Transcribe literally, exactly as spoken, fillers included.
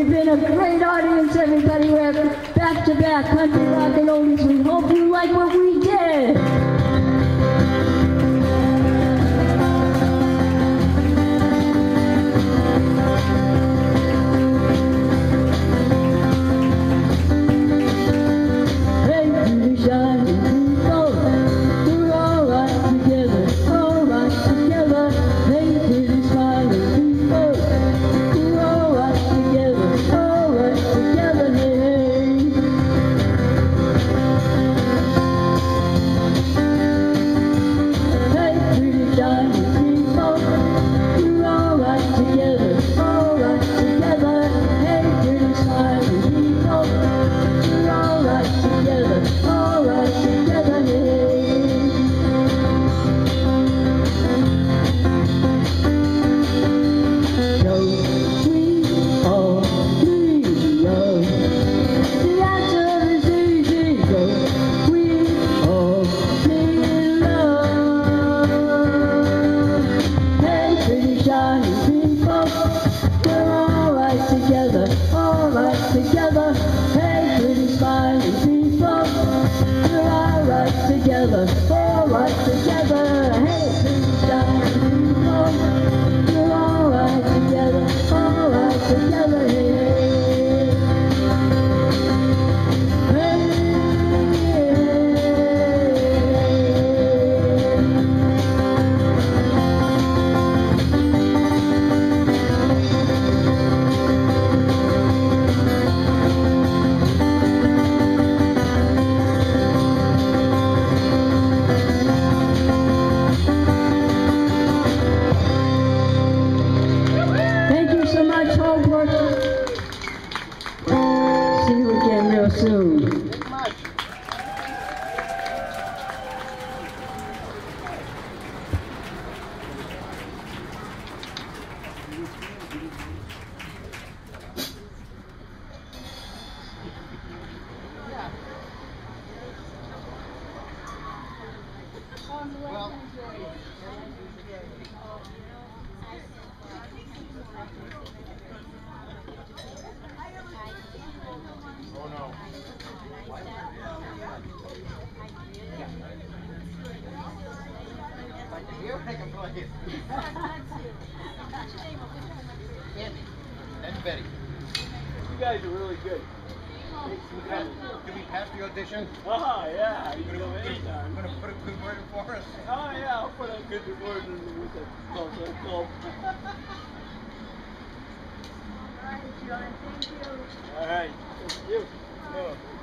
You've been a great audience, everybody. We're back-to-back country rock and oldies. We hope you like what we did. And Betty. You guys are really good. Did we pass the audition? Oh, yeah. You can go I'm anytime. going to put a good word in for us. Oh, yeah. I'll put a good word in with the call. Call. All right, John. Thank you. All right. Thank you. Oh.